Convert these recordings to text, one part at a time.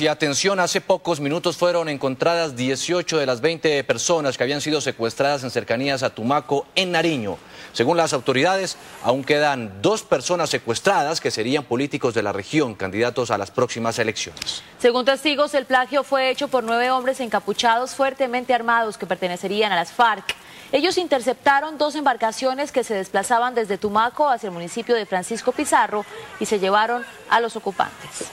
y atención, hace pocos minutos fueron encontradas 18 de las 20 personas que habían sido secuestradas en cercanías a Tumaco, en Nariño. Según las autoridades, aún quedan 2 personas secuestradas que serían políticos de la región, candidatos a las próximas elecciones. Según testigos, el plagio fue hecho por 9 hombres encapuchados fuertemente armados que pertenecerían a las FARC. Ellos interceptaron 2 embarcaciones que se desplazaban desde Tumaco hacia el municipio de Francisco Pizarro y se llevaron a los ocupantes.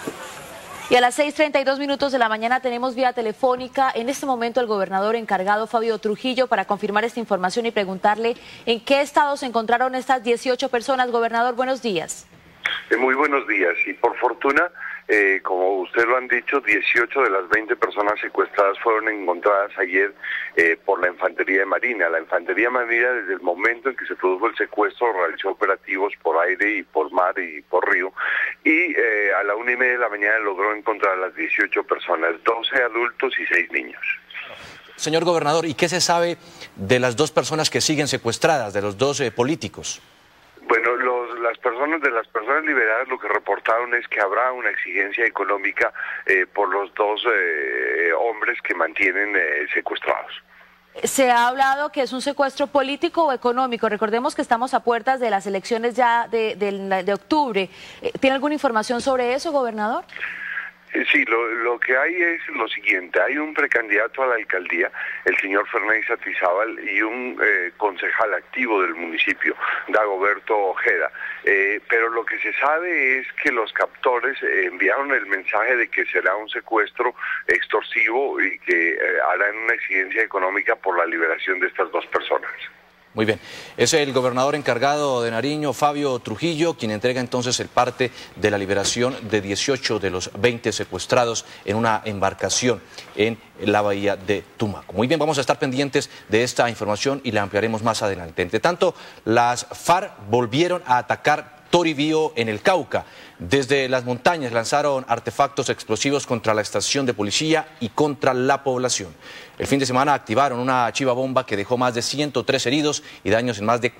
Y a las 6:32 de la mañana tenemos vía telefónica en este momento al gobernador encargado Fabio Trujillo para confirmar esta información y preguntarle en qué estado se encontraron estas 18 personas. Gobernador, buenos días. Muy buenos días y por fortuna, como usted lo han dicho, 18 de las 20 personas secuestradas fueron encontradas ayer por la Infantería de Marina. La Infantería de Marina, desde el momento en que se produjo el secuestro, realizó operativos por aire y por mar y por río y a la 1:30 de la mañana logró encontrar a las 18 personas, 12 adultos y 6 niños. Señor gobernador, ¿y qué se sabe de las 2 personas que siguen secuestradas, de los 2 políticos? Bueno, de las personas liberadas lo que reportaron es que habrá una exigencia económica por los 2 hombres que mantienen secuestrados. Se ha hablado que es un secuestro político o económico. Recordemos que estamos a puertas de las elecciones ya de octubre. ¿Tiene alguna información sobre eso, gobernador? Sí, lo que hay es lo siguiente, hay un precandidato a la alcaldía, el señor Fernández Atizábal, y un concejal activo del municipio, Dagoberto Ojeda, pero lo que se sabe es que los captores enviaron el mensaje de que será un secuestro extorsivo y que harán una exigencia económica por la liberación de estas 2 personas. Muy bien, es el gobernador encargado de Nariño, Fabio Trujillo, quien entrega entonces el parte de la liberación de 18 de los 20 secuestrados en una embarcación en la bahía de Tumaco. Muy bien, vamos a estar pendientes de esta información y la ampliaremos más adelante. Entre tanto, las FARC volvieron a atacar Toribío en el Cauca. Desde las montañas lanzaron artefactos explosivos contra la estación de policía y contra la población. El fin de semana activaron una chiva bomba que dejó más de 103 heridos y daños en más de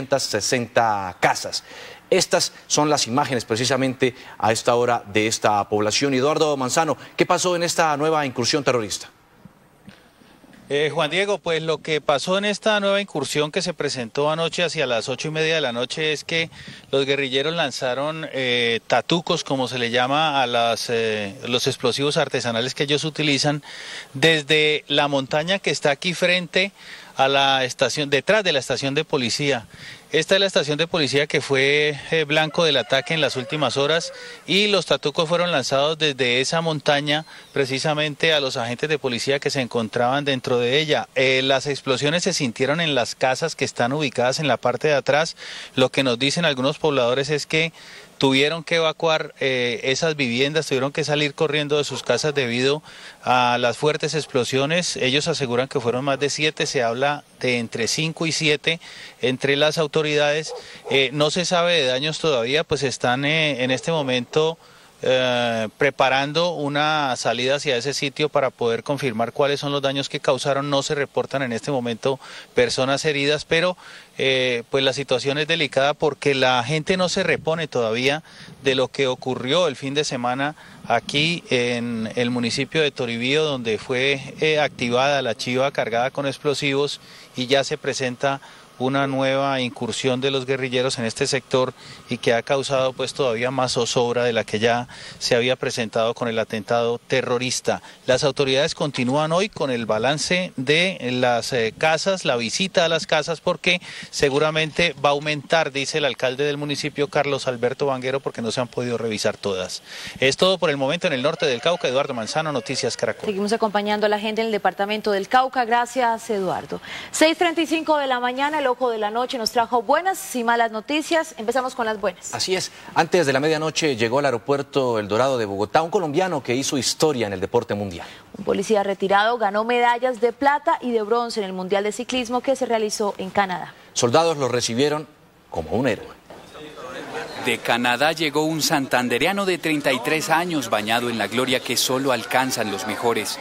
460 casas. Estas son las imágenes precisamente a esta hora de esta población. Eduardo Manzano, ¿qué pasó en esta nueva incursión terrorista? Juan Diego, pues lo que pasó en esta nueva incursión que se presentó anoche hacia las 8:30 de la noche es que los guerrilleros lanzaron tatucos, como se le llama a los explosivos artesanales que ellos utilizan, desde la montaña que está aquí frente a la estación, detrás de la estación de policía. Esta es la estación de policía que fue blanco del ataque en las últimas horas y los tatucos fueron lanzados desde esa montaña precisamente a los agentes de policía que se encontraban dentro de ella. Las explosiones se sintieron en las casas que están ubicadas en la parte de atrás. Lo que nos dicen algunos pobladores es que tuvieron que evacuar esas viviendas, tuvieron que salir corriendo de sus casas debido a las fuertes explosiones. Ellos aseguran que fueron más de 7, se habla de entre 5 y 7 entre las autoridades. No se sabe de daños todavía, pues están en este momento preparando una salida hacia ese sitio para poder confirmar cuáles son los daños que causaron. No se reportan en este momento personas heridas, pero pues la situación es delicada porque la gente no se repone todavía de lo que ocurrió el fin de semana aquí en el municipio de Toribío, donde fue activada la chiva cargada con explosivos y ya se presenta una nueva incursión de los guerrilleros en este sector y que ha causado pues todavía más zozobra de la que ya se había presentado con el atentado terrorista. Las autoridades continúan hoy con el balance de las casas, la visita a las casas, porque seguramente va a aumentar, dice el alcalde del municipio, Carlos Alberto Vanguero, porque no se han podido revisar todas. Es todo por el momento en el norte del Cauca. Eduardo Manzano, Noticias Caracol. Seguimos acompañando a la gente en el departamento del Cauca. Gracias, Eduardo. 6:35 de la mañana, el ojo de la noche nos trajo buenas y malas noticias. Empezamos con las buenas. Así es. Antes de la medianoche llegó al aeropuerto El Dorado de Bogotá un colombiano que hizo historia en el deporte mundial. Un policía retirado ganó medallas de plata y de bronce en el Mundial de Ciclismo que se realizó en Canadá. Soldados lo recibieron como un héroe. De Canadá llegó un santandereano de 33 años bañado en la gloria que solo alcanzan los mejores.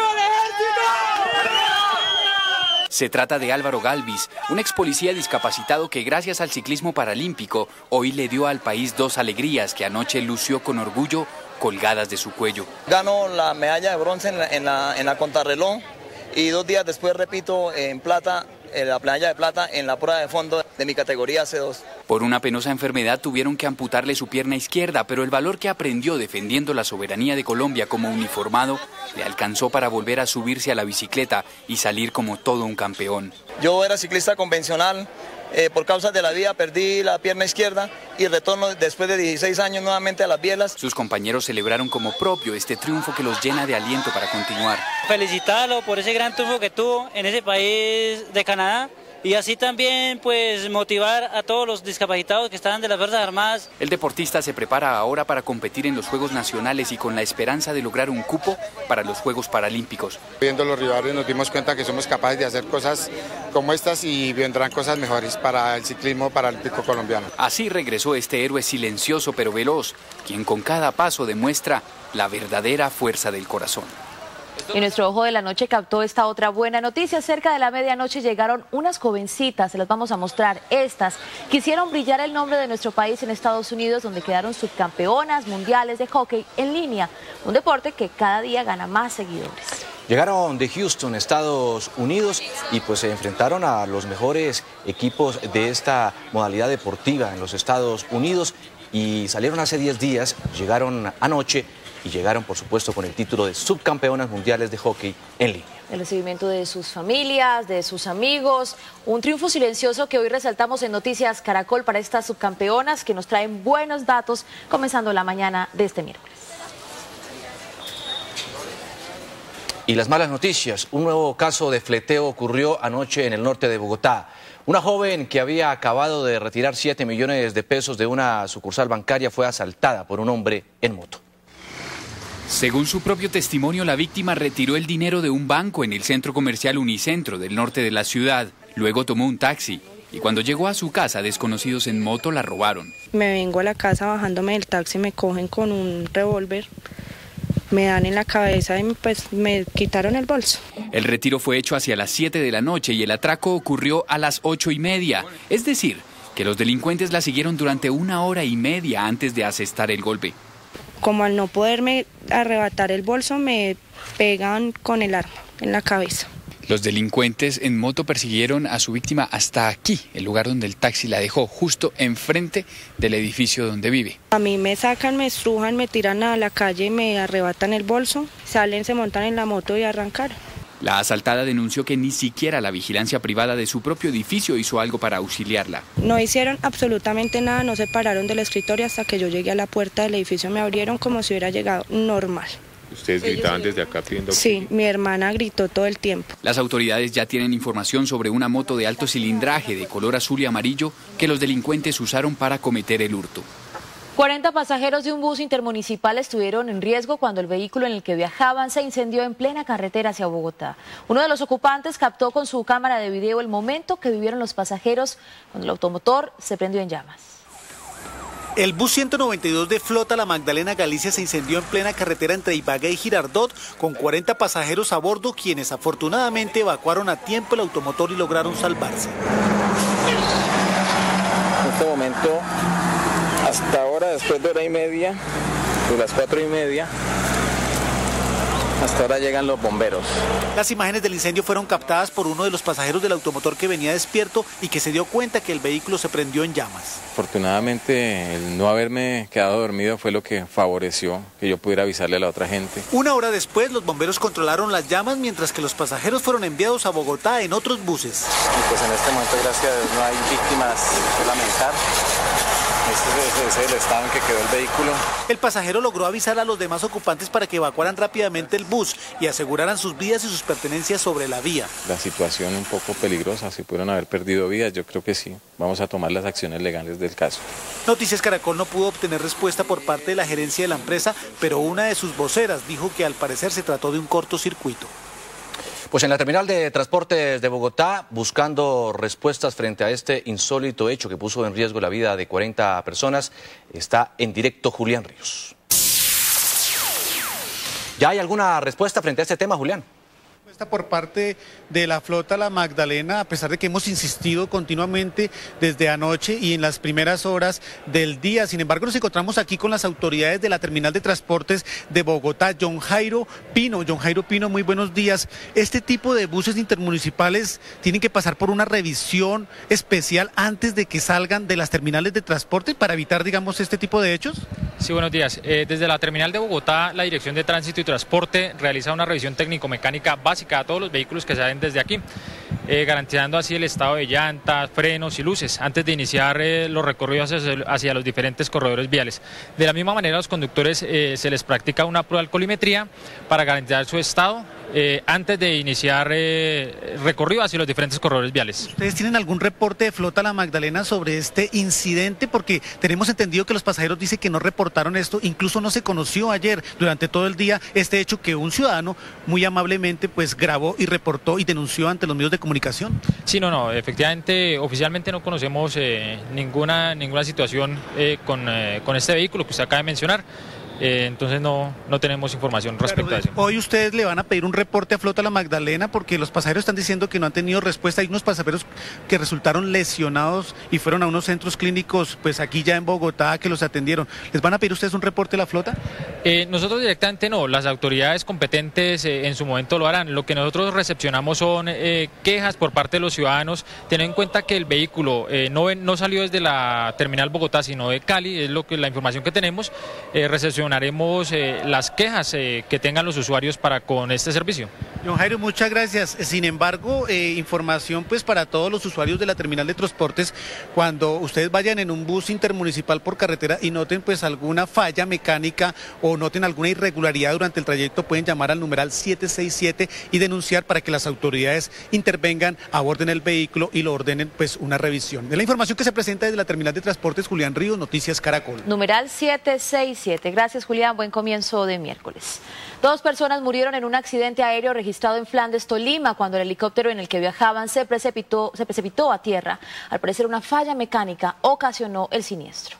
Se trata de Álvaro Galvis, un ex policía discapacitado que gracias al ciclismo paralímpico hoy le dio al país 2 alegrías que anoche lució con orgullo colgadas de su cuello. Gano la medalla de bronce en la contrarreloj y 2 días después repito en plata, la medalla de plata en la prueba de fondo de mi categoría C2. Por una penosa enfermedad tuvieron que amputarle su pierna izquierda, pero el valor que aprendió defendiendo la soberanía de Colombia como uniformado le alcanzó para volver a subirse a la bicicleta y salir como todo un campeón. Yo era ciclista convencional, por causas de la vida perdí la pierna izquierda y retorno después de 16 años nuevamente a las bielas. Sus compañeros celebraron como propio este triunfo que los llena de aliento para continuar. Felicitarlo por ese gran triunfo que tuvo en ese país de Canadá. Y así también pues motivar a todos los discapacitados que están de las Fuerzas Armadas. El deportista se prepara ahora para competir en los Juegos Nacionales y con la esperanza de lograr un cupo para los Juegos Paralímpicos. Viendo los rivales nos dimos cuenta que somos capaces de hacer cosas como estas y vendrán cosas mejores para el ciclismo paralímpico colombiano. Así regresó este héroe silencioso pero veloz, quien con cada paso demuestra la verdadera fuerza del corazón. Y nuestro ojo de la noche captó esta otra buena noticia. Cerca de la medianoche llegaron unas jovencitas, se las vamos a mostrar. Estas quisieron brillar el nombre de nuestro país en Estados Unidos, donde quedaron subcampeonas mundiales de hockey en línea, un deporte que cada día gana más seguidores. Llegaron de Houston, Estados Unidos, y pues se enfrentaron a los mejores equipos de esta modalidad deportiva en los Estados Unidos y salieron hace 10 días, llegaron anoche y llegaron, por supuesto, con el título de subcampeonas mundiales de hockey en línea. El recibimiento de sus familias, de sus amigos, un triunfo silencioso que hoy resaltamos en Noticias Caracol para estas subcampeonas que nos traen buenos datos comenzando la mañana de este miércoles. Y las malas noticias, un nuevo caso de fleteo ocurrió anoche en el norte de Bogotá. Una joven que había acabado de retirar 7 millones de pesos de una sucursal bancaria fue asaltada por un hombre en moto. Según su propio testimonio, la víctima retiró el dinero de un banco en el centro comercial Unicentro del norte de la ciudad. Luego tomó un taxi y cuando llegó a su casa, desconocidos en moto la robaron. Me vengo a la casa bajándome del taxi, me cogen con un revólver, me dan en la cabeza y pues me quitaron el bolso. El retiro fue hecho hacia las 7 de la noche y el atraco ocurrió a las 8:30. Es decir, que los delincuentes la siguieron durante 1 hora y media antes de asestar el golpe. Como al no poderme arrebatar el bolso, me pegan con el arma en la cabeza. Los delincuentes en moto persiguieron a su víctima hasta aquí, el lugar donde el taxi la dejó, justo enfrente del edificio donde vive. A mí me sacan, me estrujan, me tiran a la calle, me arrebatan el bolso, salen, se montan en la moto y arrancaron. La asaltada denunció que ni siquiera la vigilancia privada de su propio edificio hizo algo para auxiliarla. No hicieron absolutamente nada, no se pararon del escritorio hasta que yo llegué a la puerta del edificio, me abrieron como si hubiera llegado normal. ¿Ustedes gritaban desde acá pidiendo? Sí, mi hermana gritó todo el tiempo. Las autoridades ya tienen información sobre una moto de alto cilindraje de color azul y amarillo que los delincuentes usaron para cometer el hurto. 40 pasajeros de un bus intermunicipal estuvieron en riesgo cuando el vehículo en el que viajaban se incendió en plena carretera hacia Bogotá. Uno de los ocupantes captó con su cámara de video el momento que vivieron los pasajeros cuando el automotor se prendió en llamas. El bus 192 de Flota La Magdalena Galicia se incendió en plena carretera entre Ibagué y Girardot con 40 pasajeros a bordo, quienes afortunadamente evacuaron a tiempo el automotor y lograron salvarse. En este momento, hasta ahora, después de 1:30, de las 4:30, hasta ahora llegan los bomberos. Las imágenes del incendio fueron captadas por uno de los pasajeros del automotor que venía despierto y que se dio cuenta que el vehículo se prendió en llamas. Afortunadamente, el no haberme quedado dormido fue lo que favoreció que yo pudiera avisarle a la otra gente. 1 hora después, los bomberos controlaron las llamas mientras que los pasajeros fueron enviados a Bogotá en otros buses. Y pues en este momento, gracias a Dios, no hay víctimas que lamentar. Este es el estado en que quedó el vehículo. El pasajero logró avisar a los demás ocupantes para que evacuaran rápidamente el bus y aseguraran sus vidas y sus pertenencias sobre la vía. La situación un poco peligrosa, si pudieron haber perdido vidas, yo creo que sí. Vamos a tomar las acciones legales del caso. Noticias Caracol no pudo obtener respuesta por parte de la gerencia de la empresa, pero una de sus voceras dijo que al parecer se trató de un cortocircuito. Pues en la terminal de transportes de Bogotá, buscando respuestas frente a este insólito hecho que puso en riesgo la vida de 40 personas, está en directo Julián Ríos. ¿Ya hay alguna respuesta frente a este tema, Julián? Por parte de la flota La Magdalena, a pesar de que hemos insistido continuamente desde anoche y en las primeras horas del día. Sin embargo, nos encontramos aquí con las autoridades de la Terminal de Transportes de Bogotá. John Jairo Pino, muy buenos días. Este tipo de buses intermunicipales tienen que pasar por una revisión especial antes de que salgan de las terminales de transporte para evitar, digamos, este tipo de hechos. Sí, buenos días. Desde la Terminal de Bogotá, la Dirección de Tránsito y Transporte realiza una revisión técnico-mecánica básica a todos los vehículos que salen desde aquí, garantizando así el estado de llantas, frenos y luces, antes de iniciar los recorridos hacia los diferentes corredores viales. De la misma manera, a los conductores se les practica una prueba de alcoholimetría para garantizar su estado antes de iniciar recorrido hacia los diferentes corredores viales. ¿Ustedes tienen algún reporte de Flota La Magdalena sobre este incidente? Porque tenemos entendido que los pasajeros dicen que no reportaron esto, incluso no se conoció ayer durante todo el día este hecho que un ciudadano muy amablemente pues grabó y reportó y denunció ante los medios de comunicación. Sí, no, efectivamente, oficialmente no conocemos ninguna situación con este vehículo que usted acaba de mencionar. Entonces no tenemos información respecto a eso. Hoy ustedes le van a pedir un reporte a Flota La Magdalena porque los pasajeros están diciendo que no han tenido respuesta. Hay unos pasajeros que resultaron lesionados y fueron a unos centros clínicos pues aquí ya en Bogotá que los atendieron. ¿Les van a pedir ustedes un reporte a la flota? Nosotros directamente no, las autoridades competentes en su momento lo harán. Lo que nosotros recepcionamos son quejas por parte de los ciudadanos, teniendo en cuenta que el vehículo no salió desde la terminal Bogotá sino de Cali, es la información que tenemos. Recepcionaremos las quejas que tengan los usuarios con este servicio. Don Jairo, muchas gracias. Sin embargo, información pues para todos los usuarios de la terminal de transportes, cuando ustedes vayan en un bus intermunicipal por carretera y noten pues alguna falla mecánica o noten alguna irregularidad durante el trayecto, pueden llamar al numeral 767 y denunciar para que las autoridades intervengan, aborden el vehículo y lo ordenen pues una revisión. De la información que se presenta desde la terminal de transportes, Julián Ríos, Noticias Caracol. Numeral 767. Gracias, Julián. Buen comienzo de miércoles. 2 personas murieron en un accidente aéreo registrado en Flandes, Tolima, cuando el helicóptero en el que viajaban se precipitó a tierra. Al parecer, una falla mecánica ocasionó el siniestro.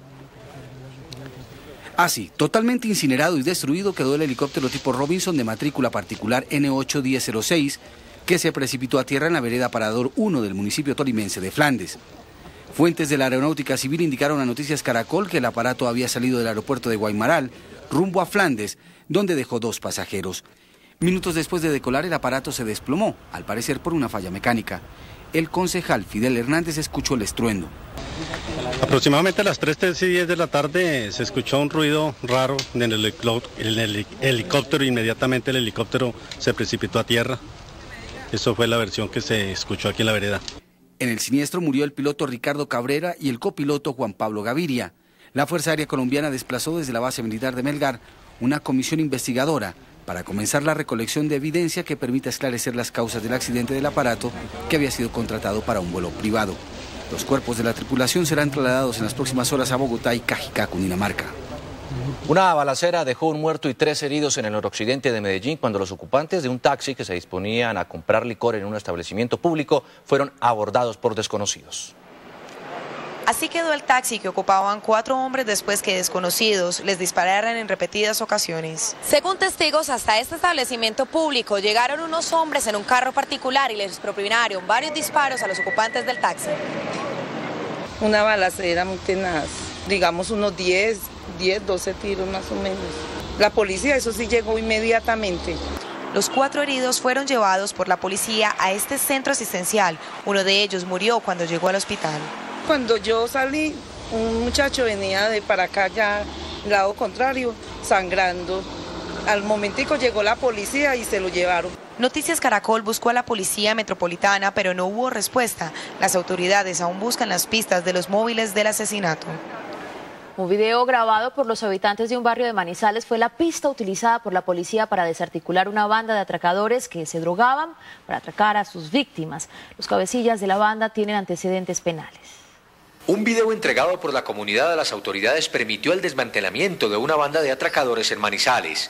Así, totalmente incinerado y destruido quedó el helicóptero tipo Robinson de matrícula particular N81006, que se precipitó a tierra en la vereda Parador 1 del municipio tolimense de Flandes. Fuentes de la Aeronáutica Civil indicaron a Noticias Caracol que el aparato había salido del aeropuerto de Guaymaral rumbo a Flandes, donde dejó 2 pasajeros. Minutos después de decolar, el aparato se desplomó, al parecer por una falla mecánica. El concejal Fidel Hernández escuchó el estruendo. Aproximadamente a las 3:10 de la tarde se escuchó un ruido raro en el helicóptero. Inmediatamente el helicóptero se precipitó a tierra. Eso fue la versión que se escuchó aquí en la vereda. En el siniestro murió el piloto Ricardo Cabrera y el copiloto Juan Pablo Gaviria. La Fuerza Aérea Colombiana desplazó desde la base militar de Melgar una comisión investigadora para comenzar la recolección de evidencia que permita esclarecer las causas del accidente del aparato que había sido contratado para un vuelo privado. Los cuerpos de la tripulación serán trasladados en las próximas horas a Bogotá y Cajicá, Cundinamarca. Una balacera dejó un muerto y 3 heridos en el noroccidente de Medellín cuando los ocupantes de un taxi que se disponían a comprar licor en un establecimiento público fueron abordados por desconocidos. Así quedó el taxi que ocupaban 4 hombres después que desconocidos les dispararan en repetidas ocasiones. Según testigos, hasta este establecimiento público llegaron unos hombres en un carro particular y les propinaron varios disparos a los ocupantes del taxi. Una balacera muy tenaz, digamos unos 10, 12 tiros más o menos. La policía, eso sí, llegó inmediatamente. Los 4 heridos fueron llevados por la policía a este centro asistencial. Uno de ellos murió cuando llegó al hospital. Cuando yo salí, un muchacho venía de para acá, ya lado contrario, sangrando. Al momentico llegó la policía y se lo llevaron. Noticias Caracol buscó a la policía metropolitana, pero no hubo respuesta. Las autoridades aún buscan las pistas de los móviles del asesinato. Un video grabado por los habitantes de un barrio de Manizales fue la pista utilizada por la policía para desarticular una banda de atracadores que se drogaban para atracar a sus víctimas. Los cabecillas de la banda tienen antecedentes penales. Un video entregado por la comunidad a las autoridades permitió el desmantelamiento de una banda de atracadores en Manizales.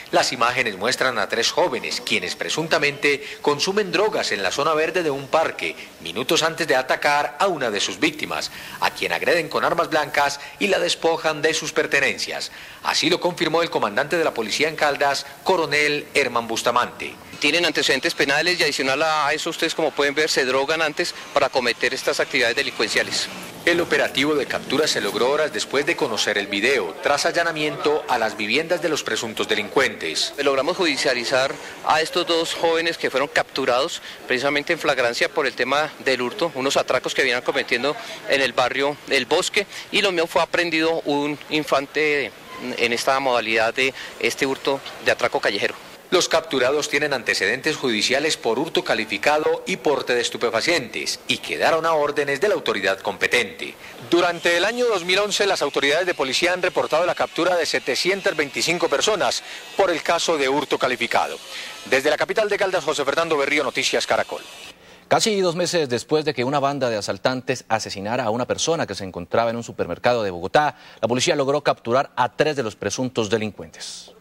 Las imágenes muestran a 3 jóvenes, quienes presuntamente consumen drogas en la zona verde de un parque, minutos antes de atacar a una de sus víctimas, a quien agreden con armas blancas y la despojan de sus pertenencias. Así lo confirmó el comandante de la policía en Caldas, coronel Herman Bustamante. Tienen antecedentes penales y adicional a eso, ustedes como pueden ver, se drogan antes para cometer estas actividades delincuenciales. El operativo de captura se logró horas después de conocer el video, tras allanamiento a las viviendas de los presuntos delincuentes. Logramos judicializar a estos 2 jóvenes que fueron capturados precisamente en flagrancia por el tema del hurto, unos atracos que venían cometiendo en el barrio El Bosque, y lo mío fue aprendido un infante en esta modalidad de este hurto de atraco callejero. Los capturados tienen antecedentes judiciales por hurto calificado y porte de estupefacientes y quedaron a órdenes de la autoridad competente. Durante el año 2011, las autoridades de policía han reportado la captura de 725 personas por el caso de hurto calificado. Desde la capital de Caldas, José Fernando Berrío, Noticias Caracol. Casi 2 meses después de que una banda de asaltantes asesinara a una persona que se encontraba en un supermercado de Bogotá, la policía logró capturar a 3 de los presuntos delincuentes.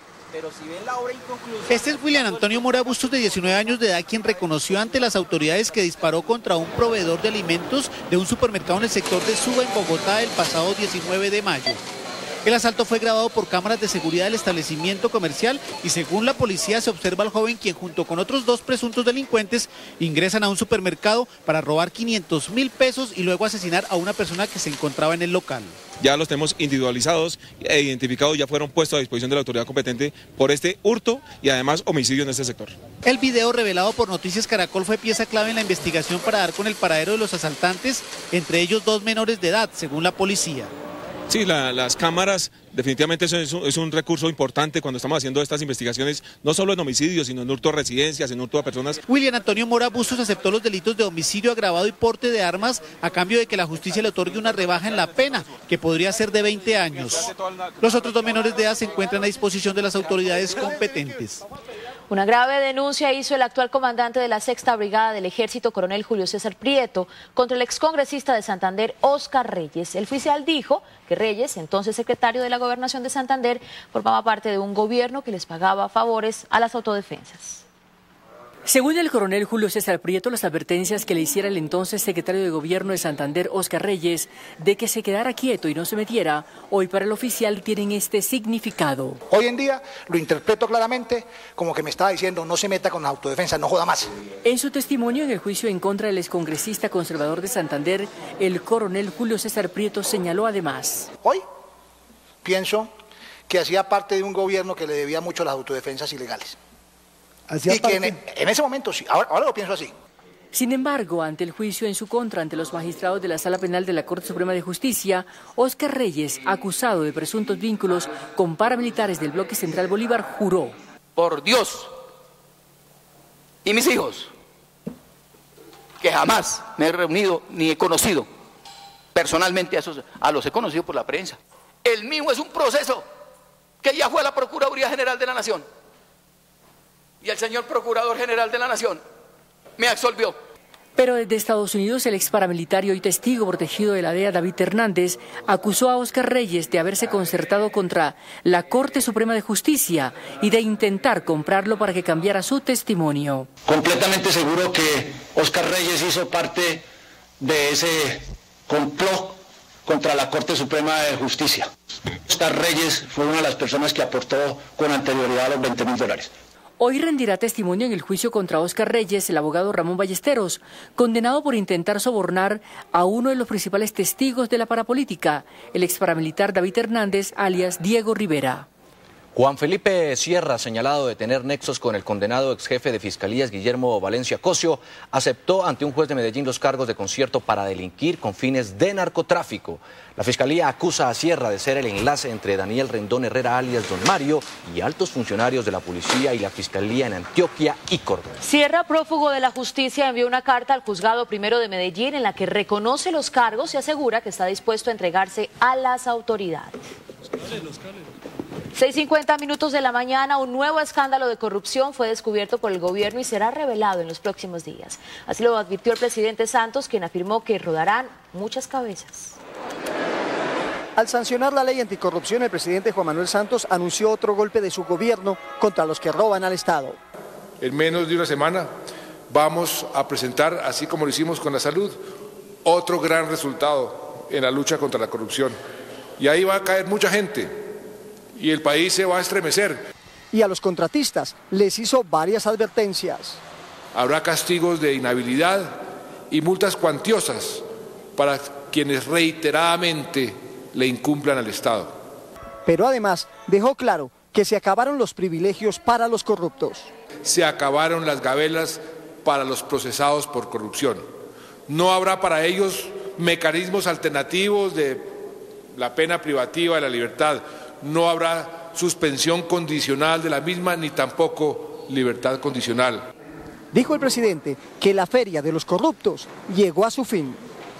Este es William Antonio Mora Bustos, de 19 años de edad, quien reconoció ante las autoridades que disparó contra un proveedor de alimentos de un supermercado en el sector de Suba, en Bogotá, el pasado 19 de mayo. El asalto fue grabado por cámaras de seguridad del establecimiento comercial y según la policía se observa al joven quien junto con otros 2 presuntos delincuentes ingresan a un supermercado para robar 500.000 pesos y luego asesinar a una persona que se encontraba en el local. Ya los tenemos individualizados e identificados, ya fueron puestos a disposición de la autoridad competente por este hurto y además homicidio en este sector. El video revelado por Noticias Caracol fue pieza clave en la investigación para dar con el paradero de los asaltantes, entre ellos 2 menores de edad, según la policía. Sí, las cámaras definitivamente es un recurso importante cuando estamos haciendo estas investigaciones, no solo en homicidios, sino en hurto a residencias, en hurto a personas. William Antonio Mora Bustos aceptó los delitos de homicidio agravado y porte de armas a cambio de que la justicia le otorgue una rebaja en la pena, que podría ser de 20 años. Los otros 2 menores de edad se encuentran a disposición de las autoridades competentes. Una grave denuncia hizo el actual comandante de la 6ª Brigada del Ejército, coronel Julio César Prieto, contra el excongresista de Santander, Óscar Reyes. El oficial dijo que Reyes, entonces secretario de la Gobernación de Santander, formaba parte de un gobierno que les pagaba favores a las autodefensas. Según el coronel Julio César Prieto, las advertencias que le hiciera el entonces secretario de Gobierno de Santander, Óscar Reyes, de que se quedara quieto y no se metiera, hoy para el oficial tienen este significado. Hoy en día lo interpreto claramente como que me estaba diciendo no se meta con la autodefensa, no joda más. En su testimonio en el juicio en contra del excongresista conservador de Santander, el coronel Julio César Prieto señaló además: Hoy pienso que hacía parte de un gobierno que le debía mucho a las autodefensas ilegales. Y que en ese momento sí, ahora lo pienso así. Sin embargo, ante el juicio en su contra ante los magistrados de la Sala Penal de la Corte Suprema de Justicia, Óscar Reyes, acusado de presuntos vínculos con paramilitares del Bloque Central Bolívar, juró: por Dios y mis hijos, que jamás me he reunido ni he conocido personalmente a los he conocido por la prensa. El mío es un proceso que ya fue a la Procuraduría General de la Nación. Y el señor Procurador General de la Nación me absolvió. Pero desde Estados Unidos, el ex paramilitar y hoy testigo protegido de la DEA, David Hernández, acusó a Óscar Reyes de haberse concertado contra la Corte Suprema de Justicia y de intentar comprarlo para que cambiara su testimonio. Completamente seguro que Óscar Reyes hizo parte de ese complot contra la Corte Suprema de Justicia. Óscar Reyes fue una de las personas que aportó con anterioridad los $20.000. Hoy rendirá testimonio en el juicio contra Óscar Reyes el abogado Ramón Ballesteros, condenado por intentar sobornar a uno de los principales testigos de la parapolítica, el ex paramilitar David Hernández, alias Diego Rivera. Juan Felipe Sierra, señalado de tener nexos con el condenado ex jefe de Fiscalías Guillermo Valencia Cosio, aceptó ante un juez de Medellín los cargos de concierto para delinquir con fines de narcotráfico. La Fiscalía acusa a Sierra de ser el enlace entre Daniel Rendón Herrera, alias Don Mario, y altos funcionarios de la policía y la Fiscalía en Antioquia y Córdoba. Sierra, prófugo de la justicia, envió una carta al juzgado primero de Medellín en la que reconoce los cargos y asegura que está dispuesto a entregarse a las autoridades. 6:50 de la mañana, un nuevo escándalo de corrupción fue descubierto por el gobierno y será revelado en los próximos días. Así lo advirtió el presidente Santos, quien afirmó que rodarán muchas cabezas. Al sancionar la ley anticorrupción, el presidente Juan Manuel Santos anunció otro golpe de su gobierno contra los que roban al Estado. En menos de una semana vamos a presentar, así como lo hicimos con la salud, otro gran resultado en la lucha contra la corrupción. Y ahí va a caer mucha gente y el país se va a estremecer. Y a los contratistas les hizo varias advertencias. Habrá castigos de inhabilidad y multas cuantiosas para quienes reiteradamente le incumplan al Estado. Pero además dejó claro que se acabaron los privilegios para los corruptos. Se acabaron las gabelas para los procesados por corrupción. No habrá para ellos mecanismos alternativos de la pena privativa de la libertad. No habrá suspensión condicional de la misma ni tampoco libertad condicional. Dijo el presidente que la feria de los corruptos llegó a su fin.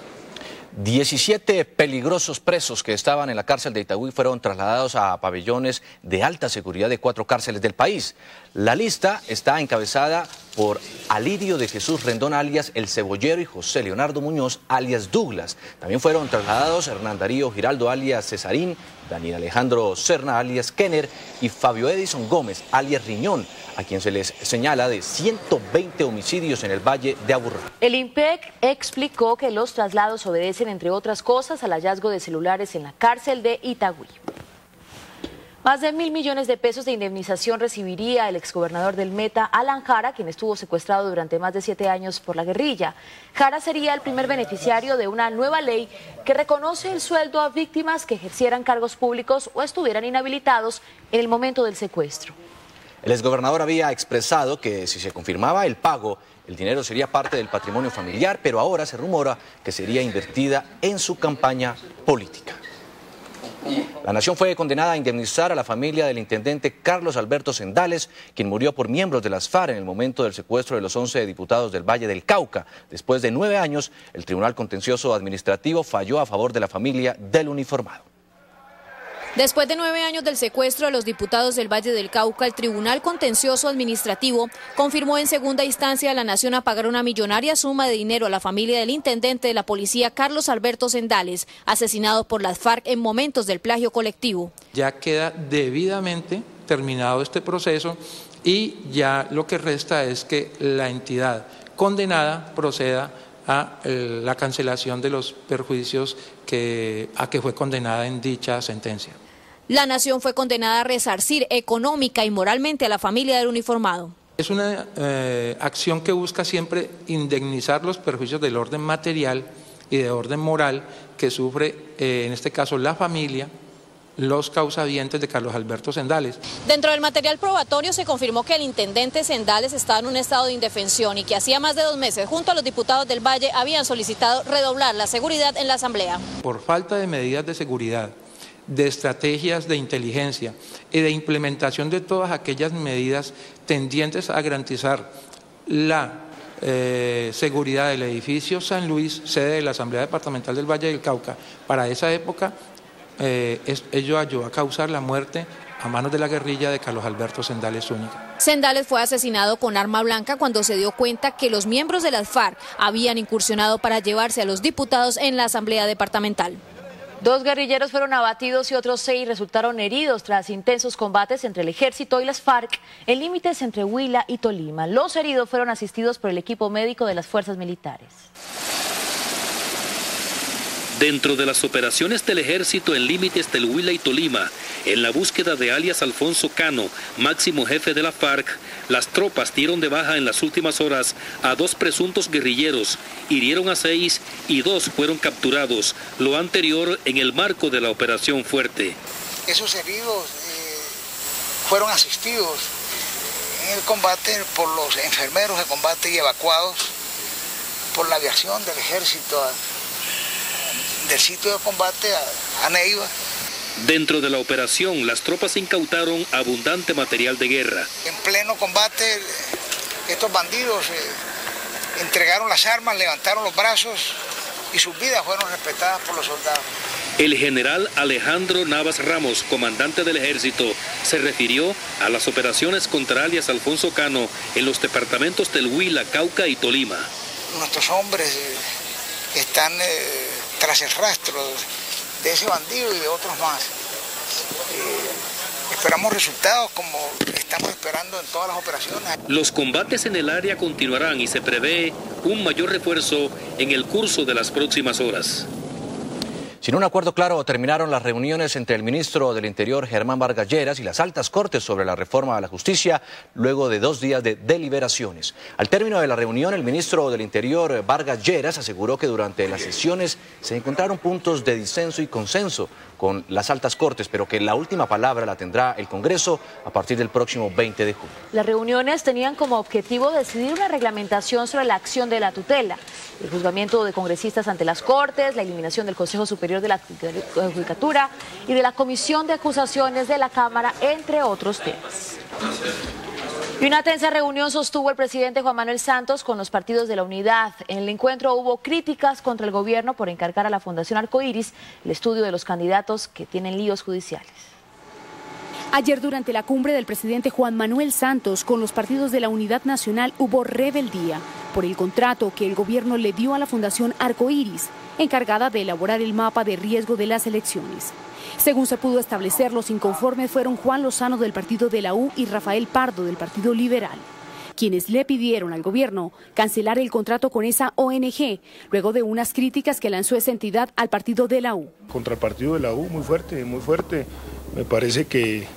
17 peligrosos presos que estaban en la cárcel de Itagüí fueron trasladados a pabellones de alta seguridad de 4 cárceles del país. La lista está encabezada por Alirio de Jesús Rendón, alias El Cebollero, y José Leonardo Muñoz, alias Douglas. También fueron trasladados Hernán Darío Giraldo, alias Cesarín, Daniel Alejandro Serna, alias Kenner, y Fabio Edison Gómez, alias Riñón, a quien se les señala de 120 homicidios en el Valle de Aburrá. El IMPEC explicó que los traslados obedecen, entre otras cosas, al hallazgo de celulares en la cárcel de Itagüí. Más de 1.000 millones de pesos de indemnización recibiría el exgobernador del Meta, Alan Jara, quien estuvo secuestrado durante más de 7 años por la guerrilla. Jara sería el primer beneficiario de una nueva ley que reconoce el sueldo a víctimas que ejercieran cargos públicos o estuvieran inhabilitados en el momento del secuestro. El exgobernador había expresado que si se confirmaba el pago, el dinero sería parte del patrimonio familiar, pero ahora se rumora que sería invertida en su campaña política. La Nación fue condenada a indemnizar a la familia del intendente Carlos Alberto Sendales, quien murió por miembros de las FARC en el momento del secuestro de los 11 diputados del Valle del Cauca. Después de 9 años, el Tribunal Contencioso Administrativo falló a favor de la familia del uniformado. Después de 9 años del secuestro de los diputados del Valle del Cauca, el Tribunal Contencioso Administrativo confirmó en segunda instancia a la Nación a pagar una millonaria suma de dinero a la familia del intendente de la policía Carlos Alberto Sendales, asesinado por las FARC en momentos del plagio colectivo. Ya queda debidamente terminado este proceso y ya lo que resta es que la entidad condenada proceda a la cancelación de los perjuicios a que fue condenada en dicha sentencia. La Nación fue condenada a resarcir económica y moralmente a la familia del uniformado. Es una acción que busca siempre indemnizar los perjuicios del orden material y de orden moral que sufre, en este caso, la familia, los causavientes de Carlos Alberto Sendales. Dentro del material probatorio se confirmó que el intendente Sendales estaba en un estado de indefensión y que hacía más de 2 meses, junto a los diputados del Valle, habían solicitado redoblar la seguridad en la Asamblea. Por falta de medidas de seguridad, de estrategias de inteligencia y de implementación de todas aquellas medidas tendientes a garantizar la seguridad del edificio San Luis, sede de la Asamblea Departamental del Valle del Cauca, para esa época, ello ayudó a causar la muerte a manos de la guerrilla de Carlos Alberto Sendales Zúñiga. Sendales fue asesinado con arma blanca cuando se dio cuenta que los miembros de las FARC habían incursionado para llevarse a los diputados en la Asamblea Departamental. 2 guerrilleros fueron abatidos y otros 6 resultaron heridos tras intensos combates entre el ejército y las FARC en límites entre Huila y Tolima. Los heridos fueron asistidos por el equipo médico de las fuerzas militares. Dentro de las operaciones del ejército en límites del Huila y Tolima, en la búsqueda de alias Alfonso Cano, máximo jefe de la FARC, las tropas dieron de baja en las últimas horas a 2 presuntos guerrilleros, hirieron a 6 y 2 fueron capturados, lo anterior en el marco de la Operación Fuerte. Esos heridos fueron asistidos en el combate por los enfermeros de combate y evacuados por la aviación del ejército del sitio de combate a Neiva. Dentro de la operación, las tropas incautaron abundante material de guerra. En pleno combate, estos bandidos entregaron las armas, levantaron los brazos y sus vidas fueron respetadas por los soldados. El general Alejandro Navas Ramos, comandante del ejército, se refirió a las operaciones contra alias Alfonso Cano en los departamentos del Huila, Cauca y Tolima. Nuestros hombres están tras el rastro de ese bandido y de otros más. Esperamos resultados como estamos esperando en todas las operaciones. Los combates en el área continuarán y se prevé un mayor refuerzo en el curso de las próximas horas. Sin un acuerdo claro, terminaron las reuniones entre el ministro del Interior, Germán Vargas Lleras, y las altas cortes sobre la reforma a la justicia, luego de 2 días de deliberaciones. Al término de la reunión, el ministro del Interior, Vargas Lleras, aseguró que durante las sesiones se encontraron puntos de disenso y consenso con las altas cortes, pero que la última palabra la tendrá el Congreso a partir del próximo 20 de junio. Las reuniones tenían como objetivo decidir una reglamentación sobre la acción de la tutela, el juzgamiento de congresistas ante las Cortes, la eliminación del Consejo Superior de la Judicatura y de la Comisión de Acusaciones de la Cámara, entre otros temas. Y una tensa reunión sostuvo el presidente Juan Manuel Santos con los partidos de la Unidad. En el encuentro hubo críticas contra el gobierno por encargar a la Fundación Arcoíris el estudio de los candidatos que tienen líos judiciales. Ayer, durante la cumbre del presidente Juan Manuel Santos con los partidos de la Unidad Nacional, hubo rebeldía por el contrato que el gobierno le dio a la Fundación Arcoíris, encargada de elaborar el mapa de riesgo de las elecciones. Según se pudo establecer, los inconformes fueron Juan Lozano del partido de la U y Rafael Pardo del Partido Liberal, quienes le pidieron al gobierno cancelar el contrato con esa ONG, luego de unas críticas que lanzó esa entidad al partido de la U. Contra el partido de la U, muy fuerte, muy fuerte. Me parece que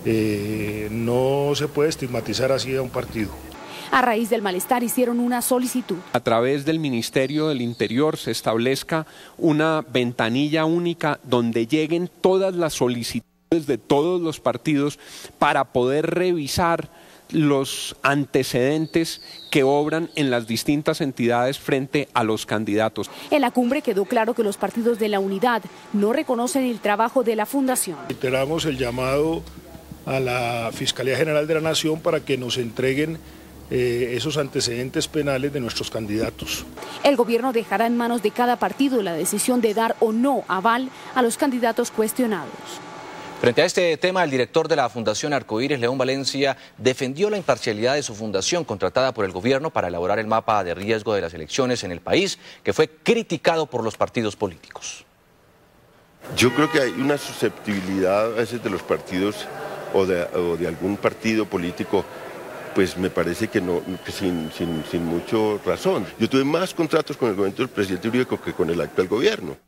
no se puede estigmatizar así a un partido. A raíz del malestar hicieron una solicitud. A través del Ministerio del Interior se establezca una ventanilla única donde lleguen todas las solicitudes de todos los partidos para poder revisar los antecedentes que obran en las distintas entidades frente a los candidatos. En la cumbre quedó claro que los partidos de la Unidad no reconocen el trabajo de la Fundación. Reiteramos el llamado a la Fiscalía General de la Nación para que nos entreguen esos antecedentes penales de nuestros candidatos. El gobierno dejará en manos de cada partido la decisión de dar o no aval a los candidatos cuestionados. Frente a este tema, el director de la Fundación Arcoíris, León Valencia, defendió la imparcialidad de su fundación contratada por el gobierno para elaborar el mapa de riesgo de las elecciones en el país, que fue criticado por los partidos políticos. Yo creo que hay una susceptibilidad a veces de los partidos o de algún partido político, pues me parece que no, que sin mucha razón. Yo tuve más contratos con el gobierno del presidente Uribe que con el actual gobierno.